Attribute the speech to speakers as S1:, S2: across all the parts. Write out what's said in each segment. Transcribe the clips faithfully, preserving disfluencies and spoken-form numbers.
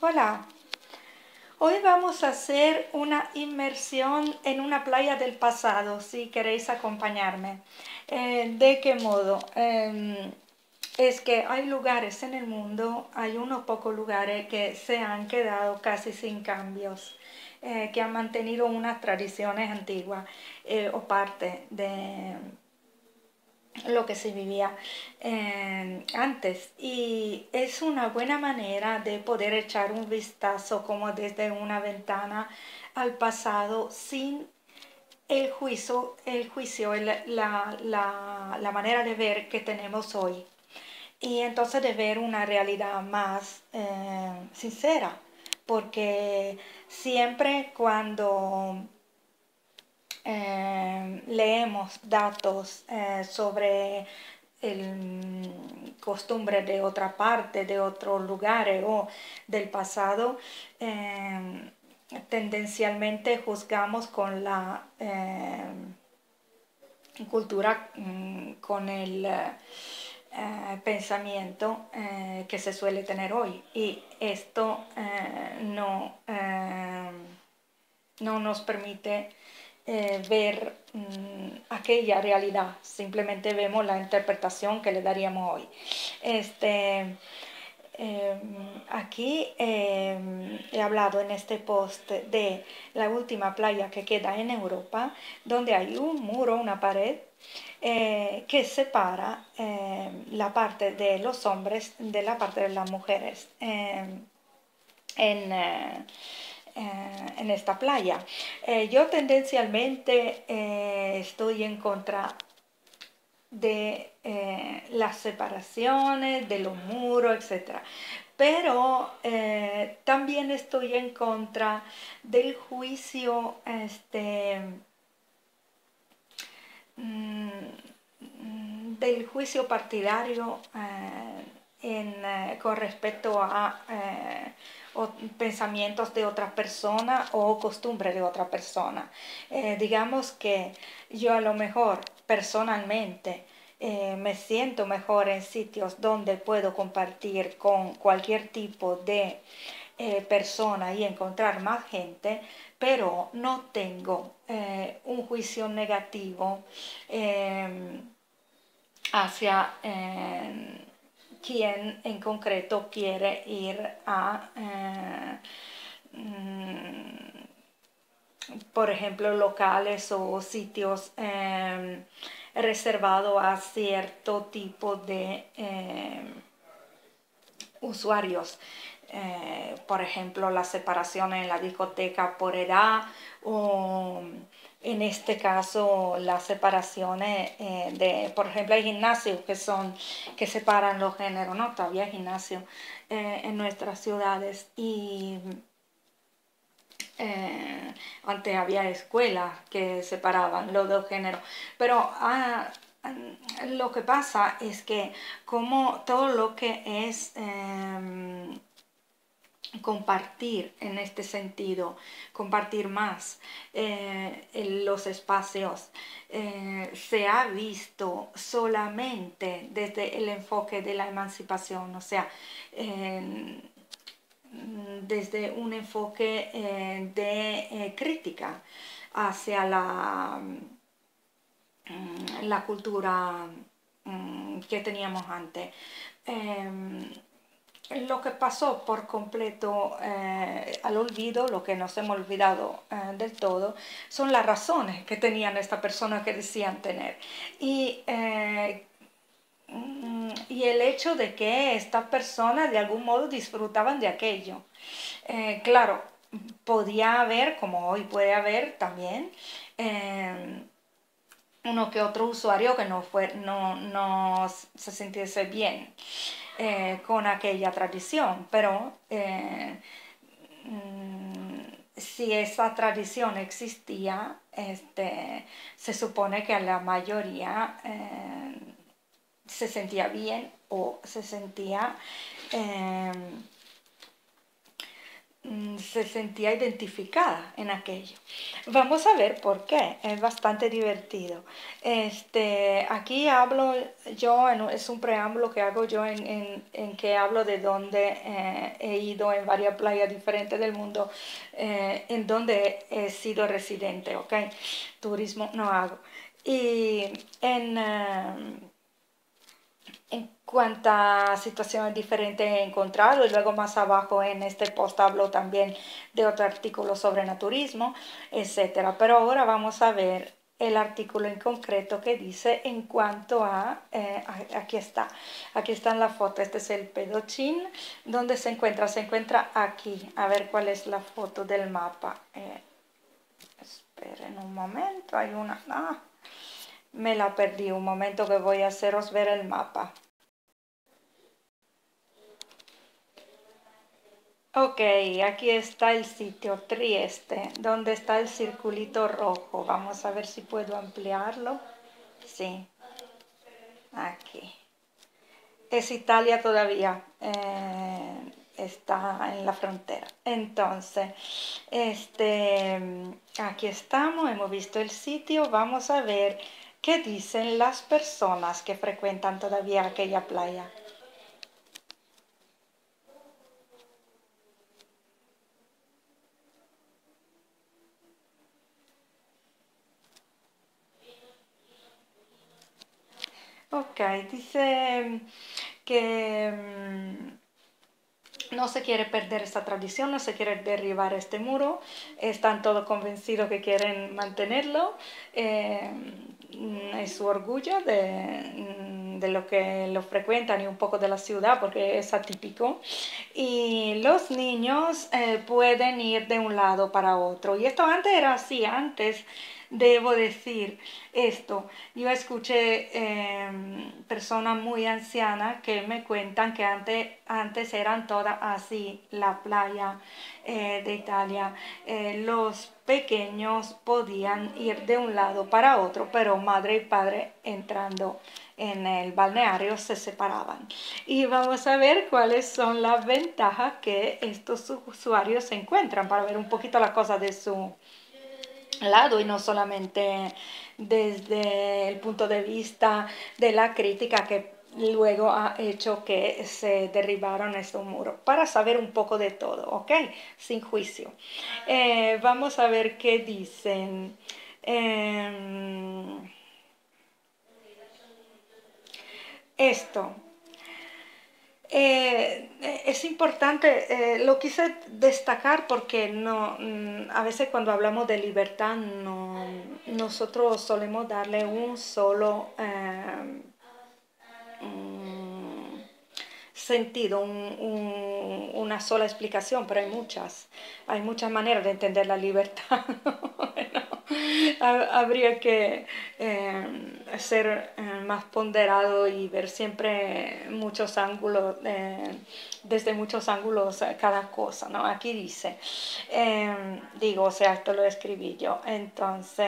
S1: Hola, hoy vamos a hacer una inmersión en una playa del pasado, si queréis acompañarme. Eh, ¿de qué modo? Eh, es que hay lugares en el mundo, hay unos pocos lugares que se han quedado casi sin cambios, eh, que han mantenido unas tradiciones antiguas eh, o parte de lo que se vivía eh, antes, y es una buena manera de poder echar un vistazo como desde una ventana al pasado sin el juicio, el juicio el- la, la, la manera de ver que tenemos hoy, y entonces de ver una realidad más eh, sincera, porque siempre cuando eh, leemos datos eh, sobre el costumbre de otra parte, de otros lugares o del pasado, eh, tendencialmente juzgamos con la eh, cultura, mm, con el eh, pensamiento eh, que se suele tener hoy. Y esto eh, no, eh, no nos permite eh, ver mmm, aquella realidad, simplemente vemos la interpretación que le daríamos hoy. Este, eh, aquí eh, he hablado en este post de la última playa que queda en Europa, donde hay un muro, una pared, eh, que separa eh, la parte de los hombres de la parte de las mujeres. Eh, en, eh, eh, en esta playa. Eh, yo tendencialmente eh, estoy en contra de eh, las separaciones, de los muros, etcétera. Pero eh, también estoy en contra del juicio, este, mm, del juicio partidario eh, en, eh, con respecto a eh, o pensamientos de otra persona o costumbres de otra persona. Eh, digamos que yo a lo mejor personalmente eh, me siento mejor en sitios donde puedo compartir con cualquier tipo de eh, persona y encontrar más gente, pero no tengo eh, un juicio negativo eh, hacia eh, quien en concreto quiere ir a, eh, mm, por ejemplo, locales o sitios eh, reservados a cierto tipo de eh, usuarios. Eh, por ejemplo, la separación en la discoteca por edad, o en este caso las separaciones eh, de, por ejemplo, hay gimnasios que son, que separan los géneros, ¿no? Todavía hay gimnasios eh, en nuestras ciudades, y eh, antes había escuelas que separaban los dos géneros, pero ah, lo que pasa es que como todo lo que es eh, compartir en este sentido, compartir más eh, en los espacios, eh, se ha visto solamente desde el enfoque de la emancipación, o sea, eh, desde un enfoque eh, de eh, crítica hacia la, mm, la cultura mm, que teníamos antes. Eh, lo que pasó por completo eh, al olvido, lo que nos hemos olvidado eh, del todo, son las razones que tenían estas personas que decían tener. Y eh, y el hecho de que estas personas de algún modo disfrutaban de aquello. Eh, claro, podía haber, como hoy puede haber también, eh, uno que otro usuario que no, fue, no, no se sintiese bien eh, con aquella tradición, pero eh, mm, si esa tradición existía, este, se supone que a la mayoría eh, se sentía bien o se sentía eh, se sentía identificada en aquello. Vamos a ver por qué, es bastante divertido. Este, aquí hablo yo, en, es un preámbulo que hago yo en, en, en que hablo de donde eh, he ido en varias playas diferentes del mundo, eh, en donde he sido residente, ¿ok? Turismo no hago. Y en... Uh, en cuántas situaciones diferentes he encontrado y luego más abajo en este post hablo también de otro artículo sobre naturismo, etcétera. Pero ahora vamos a ver el artículo en concreto que dice en cuanto a, eh, aquí está, aquí está en la foto, este es el Pedochín, ¿dónde se encuentra? Se encuentra aquí, a ver cuál es la foto del mapa. Eh, esperen un momento, hay una, ah, me la perdí, un momento que voy a haceros ver el mapa. Ok, aquí está el sitio Trieste, donde está el circulito rojo. Vamos a ver si puedo ampliarlo. Sí, aquí. Es Italia todavía, eh, está en la frontera. Entonces, este, aquí estamos, hemos visto el sitio. Vamos a ver qué dicen las personas que frecuentan todavía aquella playa. Ok, dice que mm, no se quiere perder esta tradición, no se quiere derribar este muro, están todos convencidos que quieren mantenerlo, eh, mm, es su orgullo de, mm, de lo que lo frecuentan y un poco de la ciudad porque es atípico. Y los niños eh, pueden ir de un lado para otro. Y esto antes era así, antes debo decir esto. Yo escuché eh, personas muy ancianas que me cuentan que antes, antes eran todas así, la playa eh, de Italia. Eh, los pequeños podían ir de un lado para otro, pero madre y padre entrando en el balneario se separaban. Y vamos a ver cuáles son las ventajas que estos usuarios se encuentran para ver un poquito la cosa de su lado y no solamente desde el punto de vista de la crítica que luego ha hecho que se derribaron estos muros, para saber un poco de todo, ¿ok? Sin juicio. Eh, vamos a ver qué dicen. Eh, esto. Eh, es importante, eh, lo quise destacar porque no, mm, a veces cuando hablamos de libertad no, nosotros solemos darle un solo eh, mm, sentido, un, un, una sola explicación, pero hay muchas, hay muchas maneras de entender la libertad. Bueno, habría que eh, ser eh, más ponderado y ver siempre muchos ángulos, eh, desde muchos ángulos eh, cada cosa, ¿no? Aquí dice, eh, digo, o sea, esto lo escribí yo, entonces,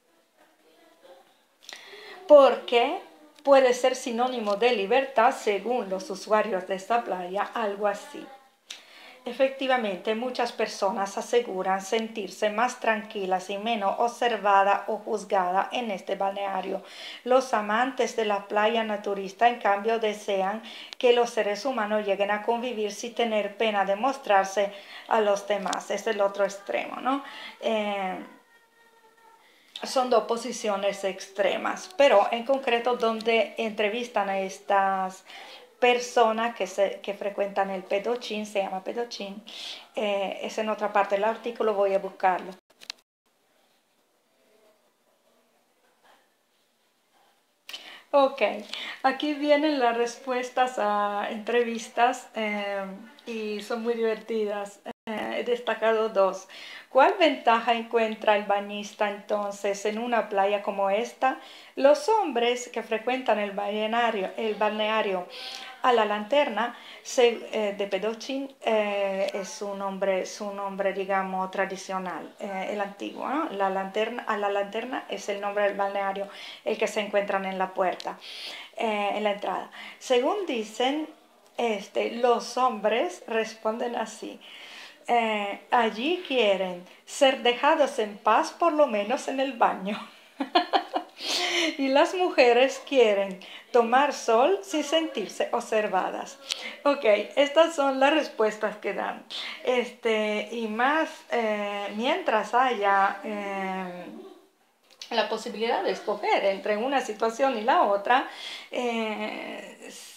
S1: porque puede ser sinónimo de libertad según los usuarios de esta playa, algo así. Efectivamente, muchas personas aseguran sentirse más tranquilas y menos observadas o juzgadas en este balneario. Los amantes de la playa naturista, en cambio, desean que los seres humanos lleguen a convivir sin tener pena de mostrarse a los demás. Es el otro extremo, ¿no? Eh, son dos posiciones extremas, pero en concreto donde entrevistan a estas personas que, se, que frecuentan el Pedochín, se llama Pedochín, eh, es en otra parte del artículo, voy a buscarlo. Ok, aquí vienen las respuestas a entrevistas eh, y son muy divertidas. Eh, he destacado dos. ¿Cuál ventaja encuentra el bañista entonces en una playa como esta? Los hombres que frecuentan el balneario, el balneario a la lanterna se, eh, de Pedochín eh, es un nombre, es un nombre, digamos, tradicional, eh, el antiguo, ¿no? La lanterna, a la lanterna es el nombre del balneario, el que se encuentran en la puerta, eh, en la entrada. Según dicen, este, los hombres responden así. eh, allí quieren ser dejados en paz por lo menos en el baño. Y las mujeres quieren tomar sol sin sentirse observadas. Ok, estas son las respuestas que dan. Este, y más, eh, mientras haya eh, la posibilidad de escoger entre una situación y la otra, eh,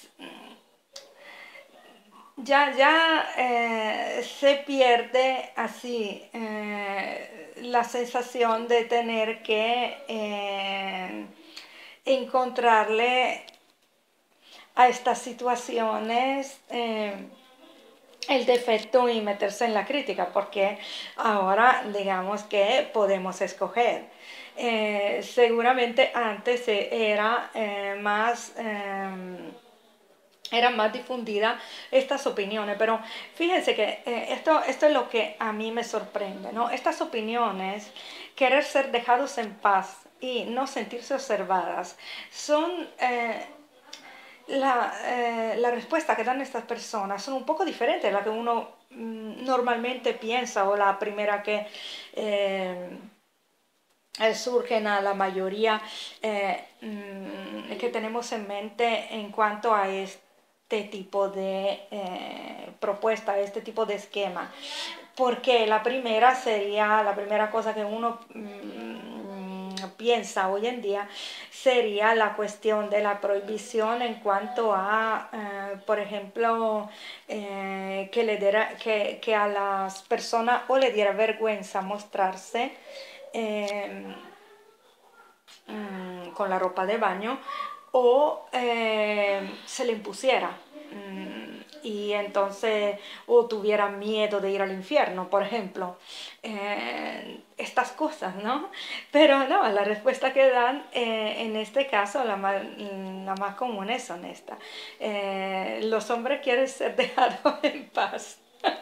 S1: ya, ya eh, se pierde así eh, la sensación de tener que eh, encontrarle a estas situaciones eh, el defecto y meterse en la crítica, porque ahora digamos que podemos escoger. Eh, seguramente antes era eh, más... Eh, era más difundida estas opiniones, pero fíjense que eh, esto, esto es lo que a mí me sorprende, ¿no? Estas opiniones, querer ser dejados en paz y no sentirse observadas, son eh, la, eh, la respuesta que dan estas personas son un poco diferentes a la que uno mm, normalmente piensa o la primera que eh, eh, surgen a la mayoría eh, mm, que tenemos en mente en cuanto a este tipo de eh, propuesta, este tipo de esquema. Porque la primera sería, la primera cosa que uno mmm, piensa hoy en día sería la cuestión de la prohibición en cuanto a, eh, por ejemplo, eh, que, le diera, que, que a las personas o le diera vergüenza mostrarse eh, mmm, con la ropa de baño o eh, se le impusiera mmm, y entonces o tuviera miedo de ir al infierno, por ejemplo. Eh, estas cosas, ¿no? Pero no, la respuesta que dan eh, en este caso, la más, la más común es honesta. Eh, los hombres quieren ser dejados en paz.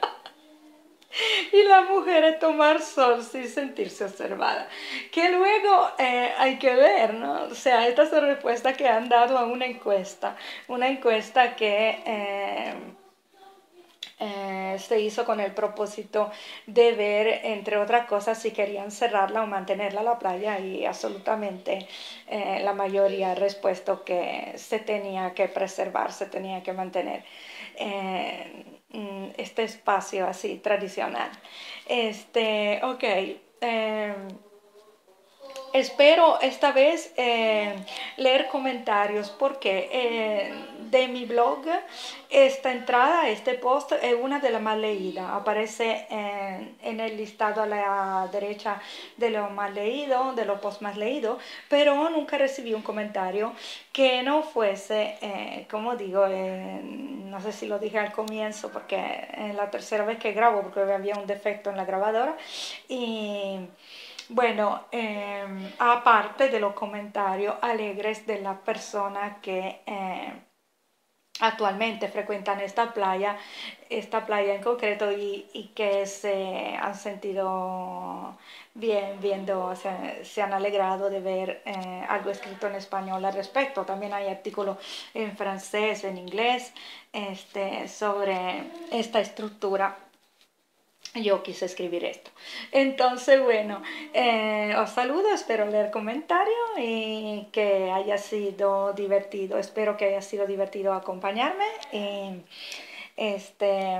S1: Y la mujer es tomar sol sin sentirse observada. Que luego eh, hay que ver, ¿no? O sea, esta es la respuesta que han dado a una encuesta. Una encuesta que eh, eh, se hizo con el propósito de ver, entre otras cosas, si querían cerrarla o mantenerla a la playa y absolutamente eh, la mayoría ha respuesto que se tenía que preservar, se tenía que mantener. Eh, este espacio así tradicional. Este, ok. Eh, Espero esta vez eh, leer comentarios porque eh, de mi blog esta entrada, este post es una de las más leídas. Aparece en, en el listado a la derecha de lo más leído, de los posts más leídos, pero nunca recibí un comentario que no fuese, eh, como digo, eh, no sé si lo dije al comienzo porque es la tercera vez que grabo porque había un defecto en la grabadora y... Bueno, eh, aparte de los comentarios alegres de las personas que eh, actualmente frecuentan esta playa, esta playa en concreto y, y que se han sentido bien viendo, o sea, se han alegrado de ver eh, algo escrito en español al respecto. También hay artículos en francés, en inglés, este, sobre esta estructura. Yo quise escribir esto. Entonces, bueno, eh, os saludo, espero leer comentarios y que haya sido divertido. Espero que haya sido divertido acompañarme. Y este,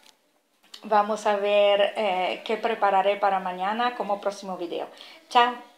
S1: vamos a ver eh, qué prepararé para mañana como próximo video. Chao.